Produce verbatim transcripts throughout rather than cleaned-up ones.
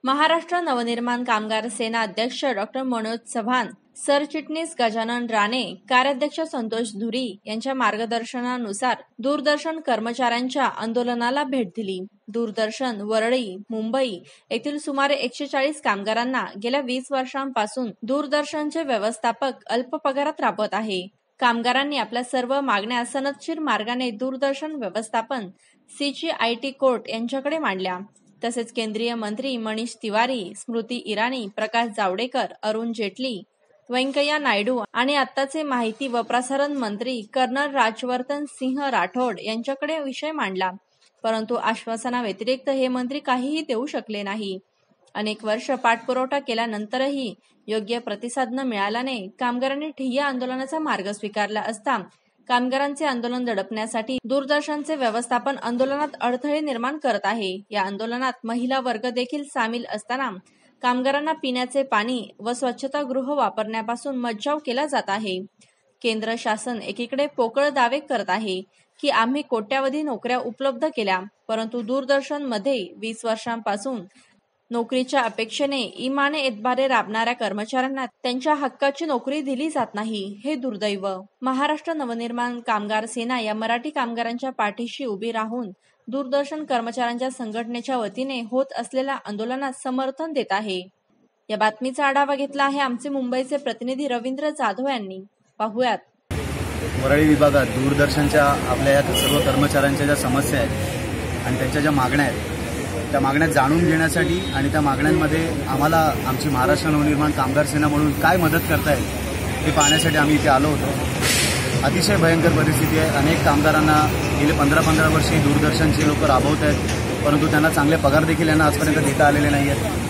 महाराष्ट्र नवनिर्माण कामगार सेना अध्यक्ष डॉक्टर मनोज चव्हाण, सरचिटणीस गजानन राणे, कार्याध्यक्ष संतोष धुरी यांच्या मार्गदर्शनानुसार दूरदर्शन कर्मचाऱ्यांच्या आंदोलनाला भेट दिली। दूरदर्शन वरळी, मुंबई येथील सुमारे एकशे चाळीस कामगारांना गेल्या वीस वर्षांपासून दूरदर्शनचे व्यवस्थापक अल्प पगारात राबवत आहे। कामगारांनी आपल्या सर्व मागण्या सनदशीर मार्गाने दूरदर्शन व्यवस्थापन सीजीआयटी कोर्ट यांच्याकडे मांडल्या। तसेच केंद्रीय मंत्री मनीष तिवारी, स्मृती इराणी, प्रकाश जावडेकर, अरुण जेटली, व्यंकय्या नायडू आणि आत्ताचे माहिती व प्रसारण मंत्री कर्नल राज्यवर्धन सिंह राठोड यांच्याकडे विषय मांडला, परंतु आश्वासनाव्यतिरिक्त हे मंत्री काहीही देऊ शकले नाही। अनेक वर्ष पाठपुरावा केल्यानंतरही योग्य प्रतिसाद न मिळाल्याने कामगारांनी ठिय्या आंदोलनाचा मार्ग स्वीकारला असता कामगारांचे आंदोलन दडपण्यासाठी दूरदर्शनचे व्यवस्थापन आंदोलनात अडथळे निर्माण करत आहे। या आंदोलनात महिला वर्ग देखील सामील असताना कामगारांना पिण्याचे पाणी व स्वच्छतागृह वापरण्यापासून मज्जाव केला जात आहे। केंद्र शासन एकीकडे पोकळ दावे करत आहे की आम्ही कोट्यावधी नोकऱ्या उपलब्ध केल्या, परंतु दूरदर्शन मध्ये वीस वर्षांपासून नोकरीच्या अपेक्षेने इमाने एतबारे राबणाऱ्या कर्मचाऱ्यांना त्यांच्या हक्काची नोकरी दिली जात नाही, हे दुर्दैव। महाराष्ट्र नवनिर्माण कामगार सेना या मराठी कामगारांच्या पाठीशी उभी राहून दूरदर्शन कर्मचाऱ्यांच्या संघटनेच्या वतीने होत असलेल्या आंदोलनास समर्थन देत आहे। या बातमीचा आढावा घेतला आहे आमचे मुंबईचे प्रतिनिधी रवींद्र जाधव यांनी। पाहुयात। वरळी विभागात दूरदर्शनच्या आपल्या या सर्व कर्मचाऱ्यांच्या ज्या समस्या आहेत आणि त्यांच्या ज्या मागण्या आहेत त्या मागण्या जाणून घेण्यासाठी आणि त्या मागण्यांमध्ये आम्हाला आमची महाराष्ट्र नवनिर्माण कामगार सेना म्हणून काय मदत करता येईल हे पाहण्यासाठी आम्ही इथे आलो होतो। अतिशय भयंकर परिस्थिती आहे। अनेक कामगारांना गेले पंधरा पंधरा वर्षे दूरदर्शनचे लोक राबवत आहेत, परंतु त्यांना चांगले पगार देखील यांना आजपर्यंत देता आलेले नाही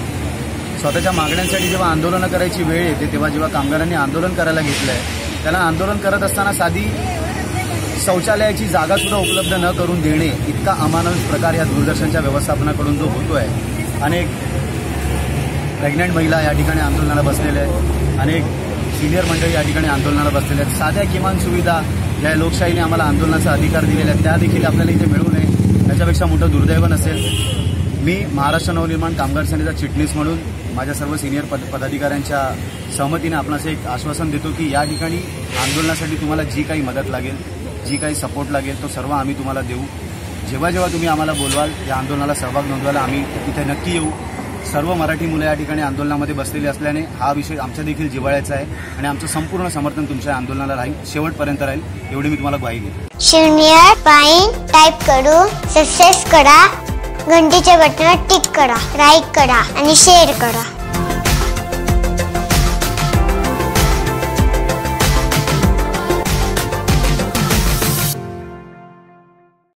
आहेत। स्वतःच्या मागण्यांसाठी जेव्हा आंदोलनं करायची वेळ येते तेव्हा जेव्हा कामगारांनी आंदोलन करायला घेतलं आहे त्यांना आंदोलन करत असताना साधी शौचालयाची जागा सुद्धा उपलब्ध न करून देणे इतका अमानवीय प्रकार या दूरदर्शनच्या व्यवस्थापनाकडून जो होतो आहे। अनेक प्रेग्नंट महिला या ठिकाणी आंदोलनाला बसलेल्या आहेत, अनेक सिनियर मंडळी या ठिकाणी आंदोलनाला बसलेले आहेत। साध्या किमान सुविधा ज्या लोकशाहीने आम्हाला आंदोलनाचा अधिकार दिलेला आहे त्या देखील आपल्याला इथे मिळू नये याच्यापेक्षा मोठं दुर्दैव नसेल। मी महाराष्ट्र नवनिर्माण कामगार सेनेचा चिटणीस म्हणून माझ्या सर्व सिनियर पद पदाधिकाऱ्यांच्या सहमतीने आपणास एक आश्वासन देतो की या ठिकाणी आंदोलनासाठी तुम्हाला जी काही मदत लागेल, जी काही सपोर्ट लागेल तो सर्व आम्ही तुम्हाला देऊ। जेव्हा जेव्हा तुम्ही आम्हाला बोलवाल या आंदोलनाला सहभाग नोंदवायला आम्ही इथे नक्की येऊ। सर्व मराठी मुलं या ठिकाणी आंदोलनामध्ये बसलेली असल्याने हा विषय आमच्या देखील जिव्हाळ्याचा आहे आणि आमचं संपूर्ण समर्थन तुमच्या आंदोलनाला राहील, शेवटपर्यंत राहील एवढी मी तुम्हाला ग्वाही देतो। शून्य पाईन टाईप करू सक्सेस करा, घंटीच्या बटनावर टिक करा, लाईक करा आणि शेअर करा।